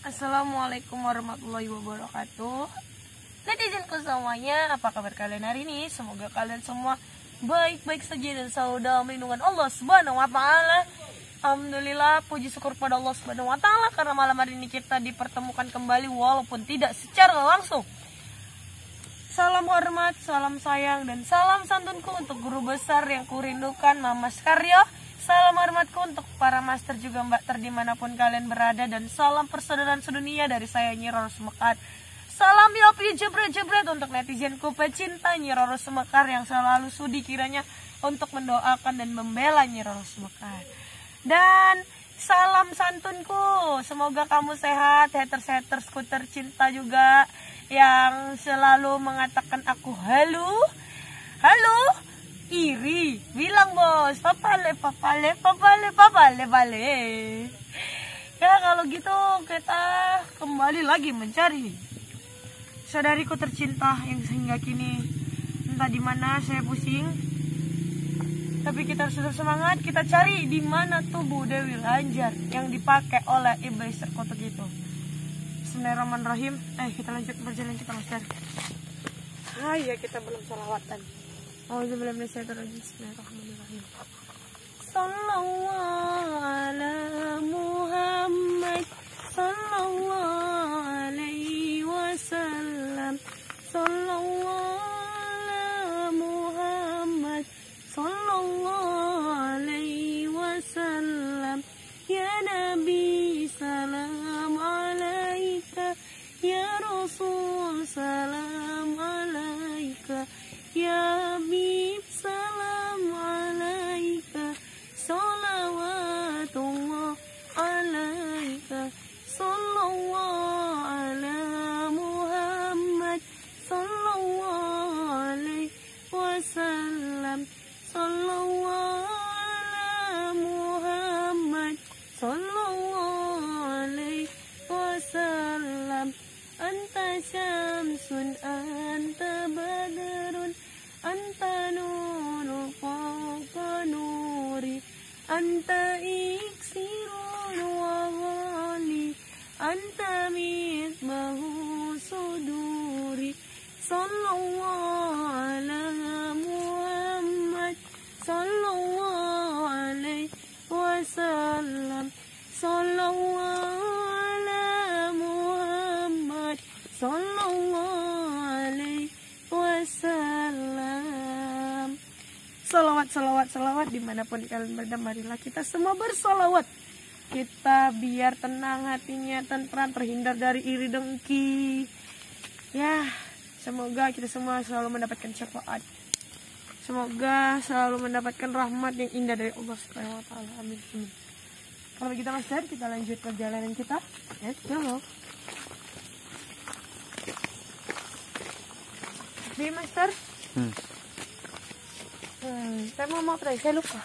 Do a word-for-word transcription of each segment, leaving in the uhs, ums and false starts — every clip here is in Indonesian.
Assalamualaikum warahmatullahi wabarakatuh. Netizenku semuanya, apa kabar kalian hari ini? Semoga kalian semua baik-baik saja dan selalu dalam lindungan Allah Subhanahu wa taala. Alhamdulillah, puji syukur pada Allah Subhanahu wa taala karena malam hari ini kita dipertemukan kembali walaupun tidak secara langsung. Salam hormat, salam sayang, dan salam santunku untuk guru besar yang kurindukan, Mama Skaryo. Salam hormatku untuk para master juga mbak ter dimanapun kalian berada. Dan salam persaudaraan sedunia dari saya Nyi Roro Sumekar. Salam yopi jebret-jebret untuk netizenku pecinta Nyi Roro Sumekar yang selalu sudi kiranya untuk mendoakan dan membela Nyi Roro Sumekar. Dan salam santunku, semoga kamu sehat, haters-hatersku tercinta juga yang selalu mengatakan aku halo, halo, iri, bilang bos, papale, papale, papale, papale, papale. Ya kalau gitu kita kembali lagi mencari saudariku tercinta yang sehingga kini entah di mana saya pusing. Tapi kita harus tetap semangat, kita cari di mana tubuh Dewi Lanjar yang dipakai oleh iblis terkutuk itu. Bismillahirrahmanirrahim. Eh kita lanjut perjalanan kita mas Dar. Ah iya kita belum salawatan. Auzubillahi minasyaitonir rajim. Bismillahirrahmanirrahim. Sallallahu ala Muhammad sallallahu alaihi wasallam. Sallallahu ala Muhammad sallallahu alaihi wasallam. Ya Nabi salam alaika, ya Rasul salam alaika, ya Habib salam alaika, salawatullah alaika, sallallahu ala Muhammad sallallahu alaihi wasallam, sallallahu ala Muhammad sallallahu alaihi wasallam. Anta syamsun anta badrun anta nuru fawqa nuri, anta iksirun wa ghali, anta misbahu suduri. Sallallahu ala Muhammad sallallahu alaihi wasallam, sallallahu ala Muhammad sallallahu alaihi wasallam. Salawat, salawat, salawat dimanapun kalian berada, marilah kita semua bersalawat. Kita biar tenang hatinya, tentram, terhindar dari iri dengki. Ya, semoga kita semua selalu mendapatkan syafaat. Semoga selalu mendapatkan rahmat yang indah dari Allah Subhanahu wa taala. Amin. Kalau kita mas Dar, kita lanjut perjalanan kita. Let's go. Di master. Hmm. Hmm, saya mau mau try, saya lupa.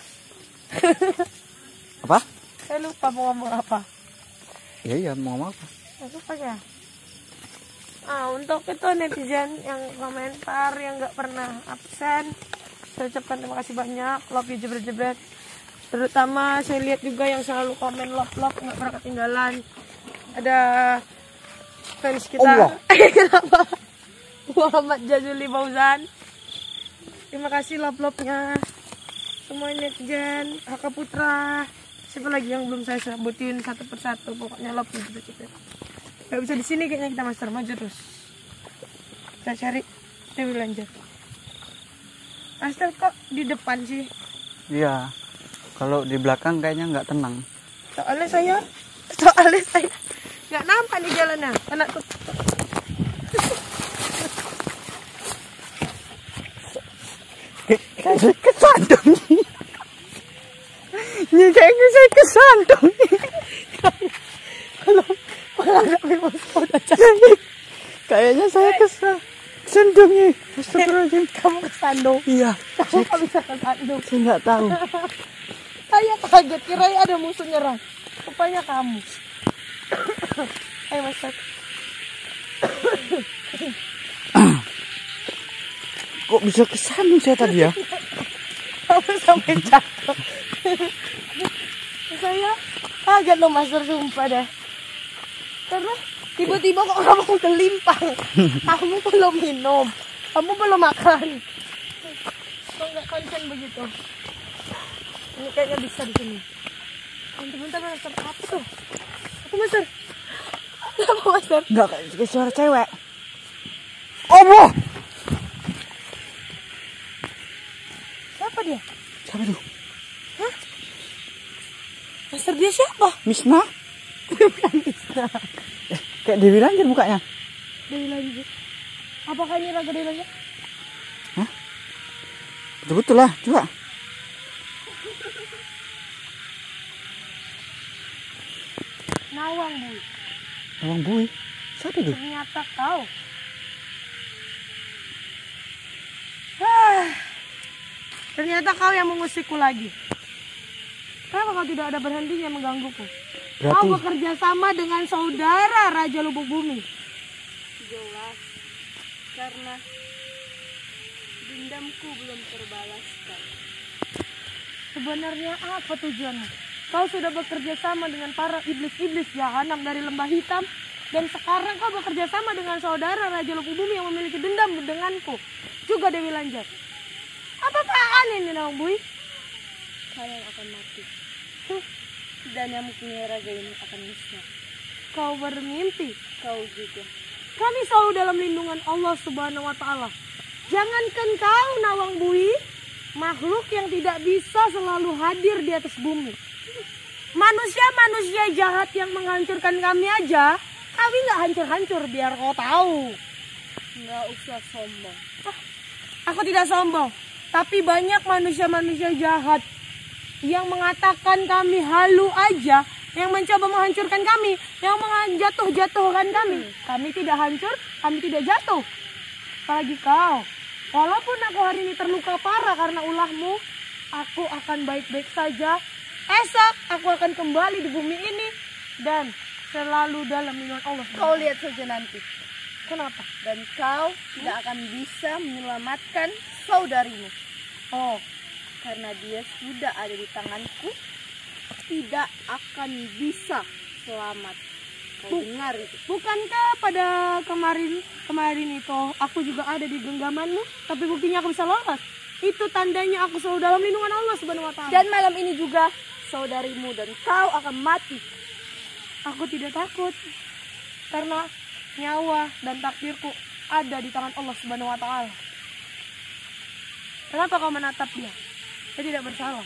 Apa? Saya lupa mau ngomong apa. Iya iya mau ngomong apa? Saya lupa ya. Ah, untuk itu netizen yang komentar yang nggak pernah absen, saya ucapkan terima kasih banyak. Love you jebret-jebret. Terutama saya lihat juga yang selalu komen love-love, nggak pernah ketinggalan. Ada fans kita. Allah. Kenapa? Muhammad Jazuli Fauzan. Terima kasih love-love-nya. Semua netizen, Haka Putra. Siapa lagi yang belum saya sebutin satu persatu. Pokoknya love you jebret-jebret. Gak bisa di sini kayaknya kita master, maju terus. Kita cari Dewi Lanjar. Master kok di depan sih? Iya. Kalau di belakang kayaknya nggak tenang. Soalnya saya, soalnya saya nggak nampak nih jalannya. Anakku. Kayak kesandung nih. Ini kayaknya saya kesandung nih. Kalau menghadapi musuh udah kayaknya saya kesandung nih. Astagfirullahaladzim. Kamu kesandung? Iya. Kamu kok bisa kesandung? Saya nggak tahu. Saya kaget, kirain ada musuh nyerang. Rupanya kamu. Ayo master. Kok bisa kesandung saya tadi ya? Kamu sampai jatuh. Saya kaget loh master, sumpah dah. Karena tiba-tiba kok kamu terlimpang. Kamu belum minum, kamu belum makan. Kok nggak konsen begitu? Ini kayaknya bisa di sini. Bentar-bentar master apa tuh? Apa master? Apa master? Enggak, kayak suara cewek. Allah. Siapa dia? Siapa tuh? Hah? Master dia siapa? Misna? Bukan bisa. Eh, kayak Dewi Lanjar mukanya. Dewi Lanjar. Apakah ini raga Dewi Lanjar? Hah? Betul-betul lah, coba. Nawang Bu. Nawang Bui. Siapa itu? Ternyata kau. Ah, ternyata kau yang mengusikku lagi. Kenapa kau tidak ada berhentinya menggangguku? Berarti Kau bekerja sama dengan saudara Raja Lubuk Bumi. Jelas, karena dendamku belum terbalaskan. Sebenarnya apa tujuanmu? Kau sudah bekerja sama dengan para iblis-iblis jahanam dari lembah hitam. Dan sekarang kau bekerja sama dengan saudara Raja Lubuk Bumi yang memiliki dendam denganku. Juga Dewi Lanjar. Apa-apaan ini Nawang Bui? Kalian akan mati. Huh. Dan yang mempunyai raga ini akan musnah. Kau bermimpi. Kau juga. Kami selalu dalam lindungan Allah Subhanahu wa Ta'ala. Jangankan kau Nawang Bui, makhluk yang tidak bisa selalu hadir di atas bumi. Manusia-manusia jahat yang menghancurkan kami aja, kami nggak hancur-hancur biar kau tahu. Nggak usah sombong. Ah, aku tidak sombong, tapi banyak manusia-manusia jahat yang mengatakan kami halu aja, yang mencoba menghancurkan kami, yang menjatuh-jatuhkan kami. Kami tidak hancur, kami tidak jatuh. Apalagi kau. Walaupun aku hari ini terluka parah karena ulahmu, aku akan baik-baik saja. Esok aku akan kembali di bumi ini dan selalu dalam lindungan Allah. Kau lihat saja nanti. Kenapa? Dan kau tidak akan bisa menyelamatkan saudarimu. Oh, karena dia sudah ada di tanganku, tidak akan bisa selamat. Kau Bu- dengar itu? bukankah pada kemarin kemarin itu aku juga ada di genggamanmu, tapi buktinya aku bisa lolos. Itu tandanya aku selalu dalam lindungan Allah Subhanahu wa Ta'ala. Dan malam ini juga saudarimu dan kau akan mati. Aku tidak takut karena nyawa dan takdirku ada di tangan Allah Subhanahu wa Ta'ala. Kenapa kau menatap dia? Dia tidak bersalah.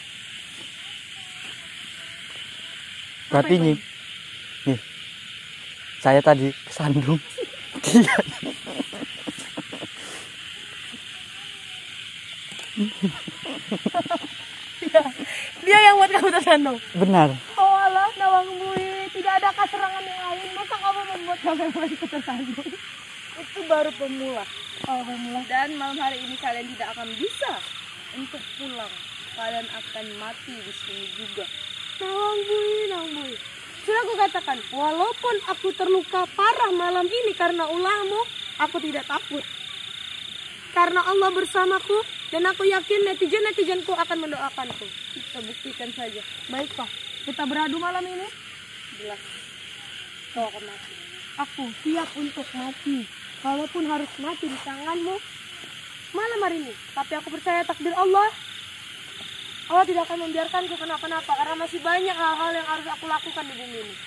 berarti itu? nih. Nih. Saya tadi kesandung. Dia. dia, dia yang buat kamu tersandung. Benar. Oh alah Nawang Bui, tidak ada serangan yang lain. Masa kamu membuat kamu ikut tersandung? Itu baru pemula. Oh pemula. Dan malam hari ini kalian tidak akan bisa untuk pulang. Kalian akan mati di sini juga. Nawang Bui, Nawang Bui. Sudah aku katakan, walaupun aku terluka parah malam ini karena ulahmu, aku tidak takut. Karena Allah bersamaku dan aku yakin netizen-netizenku akan mendoakanku. Kita buktikan saja. Baik Pak, kita beradu malam ini. Jelas kau akan mati. Aku siap untuk mati, walaupun harus mati di tanganmu malam hari ini. Tapi aku percaya takdir Allah. Allah tidak akan membiarkanku kenapa-napa karena masih banyak hal-hal yang harus aku lakukan di bumi ini.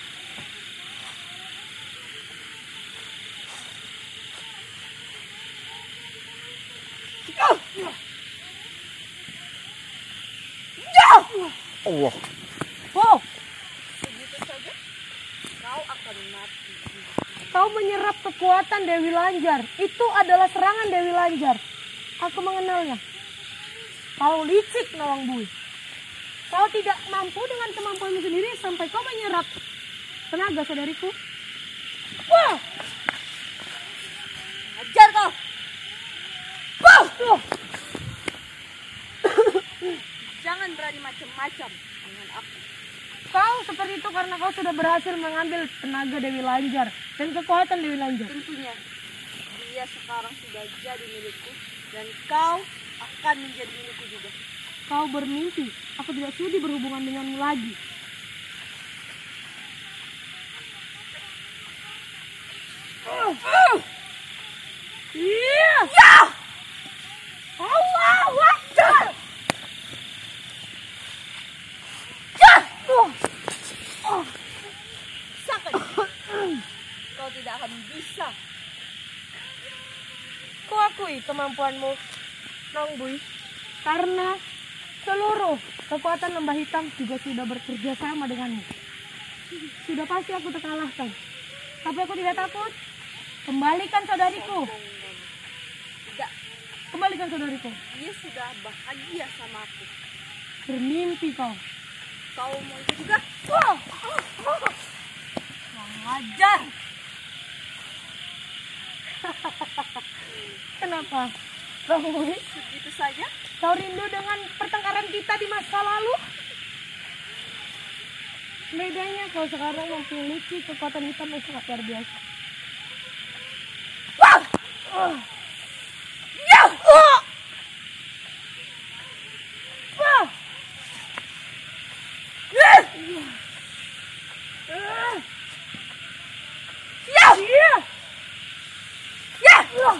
Allah. Wow, Begitu saja kau akan mati. kau menyerap kekuatan Dewi Lanjar. Itu adalah serangan Dewi Lanjar. Aku mengenalnya. Kau licik Nawang Bui. Kau tidak mampu dengan kemampuanmu sendiri sampai kau menyerap tenaga saudariku. Wah! Ajar kau. Wah! Tuh. Jangan berani macam-macam dengan aku. Kau seperti itu karena kau sudah berhasil mengambil tenaga Dewi Lanjar dan kekuatan Dewi Lanjar. Tentunya dia sekarang sudah jadi milikku dan kau akan menjadi milikku juga. Kau bermimpi, aku tidak sudi berhubungan denganmu lagi. Iya. Ya. Allahu Akbar. Ya. Oh. Oh. Sakit. Kau tidak akan bisa. Kau akui kemampuanmu, Nong Bui, karena seluruh kekuatan lembah hitam juga sudah bekerja sama denganmu. Sudah pasti aku terkalahkan. Tapi aku tidak takut. Kembalikan saudariku. Tidak. Kembalikan saudariku. Dia sudah bahagia sama aku. Bermimpi kau. Kau mau itu juga? Wah. Mengajar. Kenapa? Bang Bui, Begitu saja? kau rindu dengan pertengkaran kita di masa lalu? Bedanya kau sekarang memiliki kekuatan hitam yang sangat luar biasa. Wah! Uh. Ya! Uh. Wah! Ya! Uh. Ya! Ya! Ya! Uh.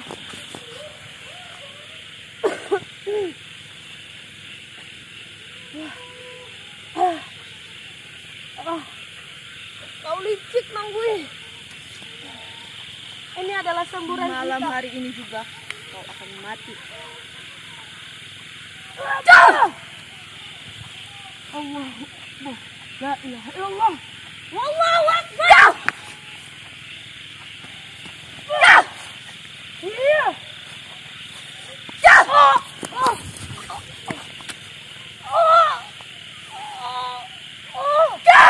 Oh, kau licik, Mang Bui. Ini adalah semburan Malam kita. hari ini juga kau akan mati. Allah Akbar. La ilaha illallah. Wallahu Akbar. Ya. Ya. Iya. Ya. Oh. Oh. Oh. Oh. Ya.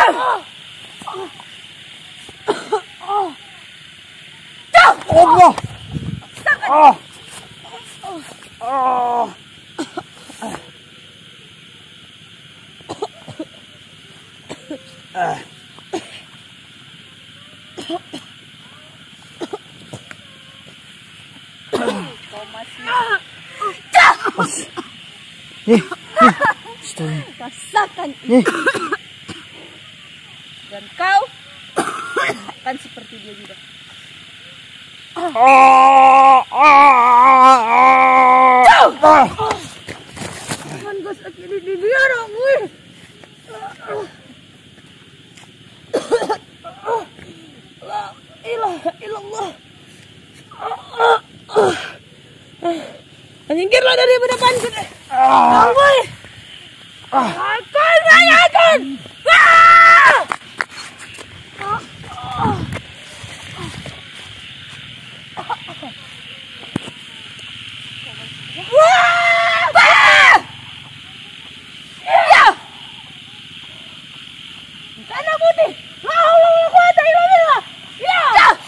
Oh. Allah. Ah. Ah. Ah. Kau masih Nih, nih. Stay. rasakan Nih. dan kau akan seperti dia juga. Ah. Ah. Ah. Jangan gue sakit di dia dong, Bui. La ilaha illallah. Menyingkirlah dari hadapanku deh. Ah. Bui. Aku sayangkan. Karena putih. La haula wala quwata illa billah. Ya.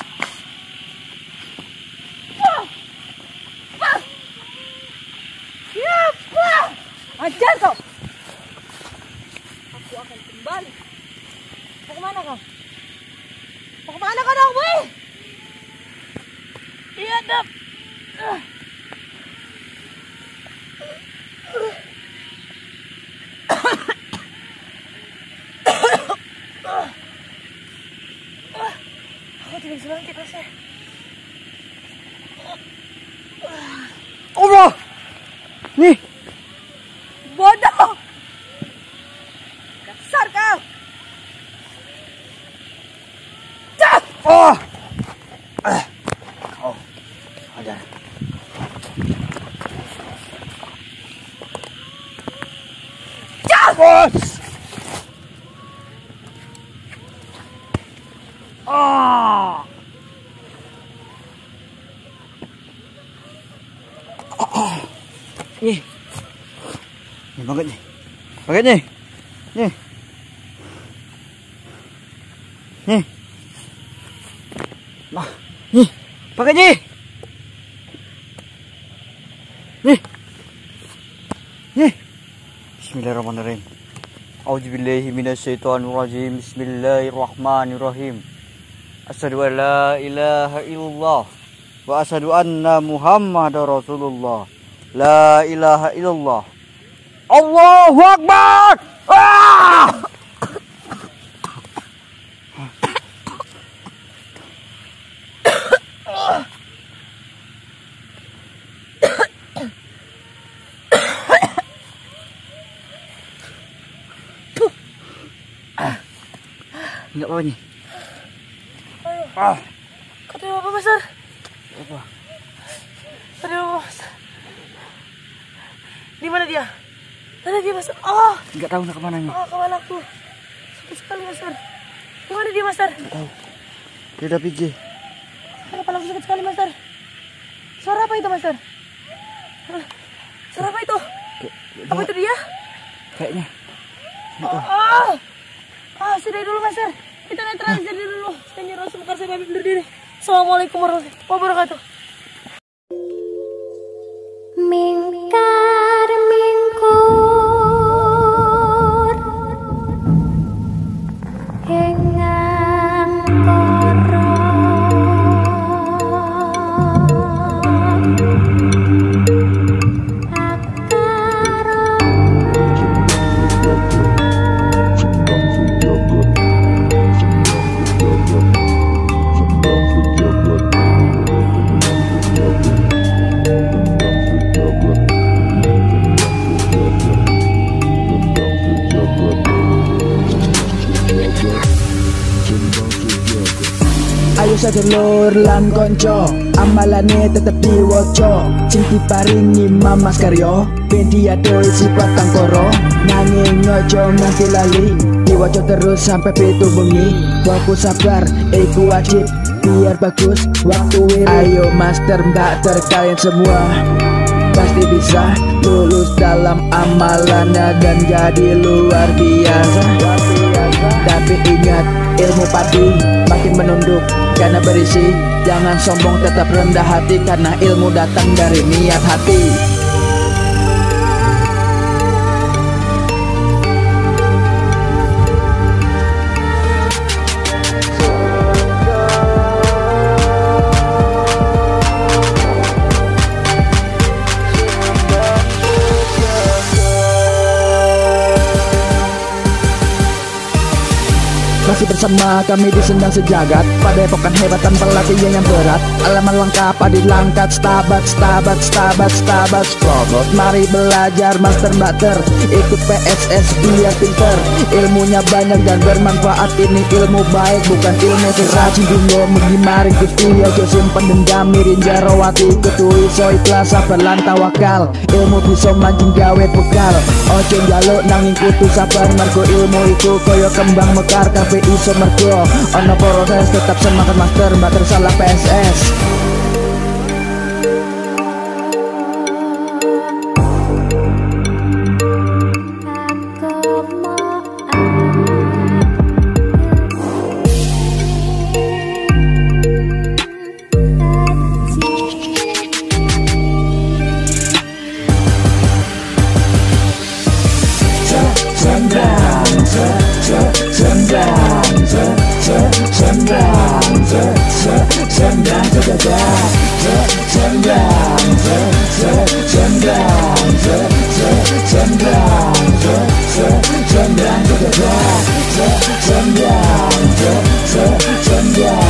Wah. Wah. Ya, wah. Ajar kau. Aku akan kembali. Mau kemana kau? Mau kemana kau dong, Bui? Iya, Dap. Uh. Aku tidak bisa bangkit, Mas. Allah. Nih. Bodoh. Dasar kau. Oh. Ah. Oh. Ada. Bos. Ah. Ah. Nih. Nih banget nih. Banget nih. Nih. Nih. Nah, nih. Pakai nih. Nih. Nih. Bismillahirrahmanirrahim. A'udzubillahi minasyaitonirrajim. Bismillahirrahmanirrahim. Asyhadu an la ilaha illallah wa asyhadu anna Muhammadar Rasulullah. La ilaha illallah. Allahu Akbar. Ah! Enggak apa-apa nih. Ayo. Ah. Katanya apa, Master? Apa? Aduh, Master. Di mana dia? Mana dia, Master? Oh, Enggak tahu nak kemana nih. oh, kawan aku. Sakit sekali, Master. Di mana dia, Master? Enggak tahu. Dia udah P J. Kepala aku sakit sekali, Master. Suara apa itu, Master? Hah? Suara apa itu? Kayak- Apa itu dia? Kayaknya. Oh, oh. Ah, sudah dulu, Master. Kita netralisir dulu. Saya nyuruh sebentar, saya pamit undur diri. Assalamualaikum warahmatullahi wabarakatuh. Mingkar mingkur hengang koro Ayo sedulur lan konco, amalane tetep diwoco. Sing diparingi Mamas Karyo, ben diadohi sifat kang koro. Nanging ojo nganti lali, diwoco terus sampai pitu bengi. Fokus sabar, iku wajib, biar bagus waktu wiri. Ayo master mbak ter kalian semua pasti bisa lulus dalam amalannya dan jadi luar biasa. Tapi ingat, ilmu padi makin menunduk karena berisi. Jangan sombong, tetap rendah hati karena ilmu datang dari niat hati. Masih bersama kami di Sendang Sejagat, pada epokan hebat tanpa latihan yang berat. Alaman lengkap adi langkat, stabat, stabat, stabat, stabat, stabat. Mari belajar master mater, ikut P S S biar pinter. Ilmunya banyak dan bermanfaat, ini ilmu baik bukan ilmu sesat. Dulu mengimaring kusti, ojo simpen dendam, mirin jarawati ketui. So ikhlas sabar lan tawakal, ilmu bisa mancing gawe bekal. Ojo jaluk nanging kudu sabar, mergo ilmu iku koyo kembang mekar. Kafe iso mergo ono proses, tetap semangat master, mater salah P S S. Sendang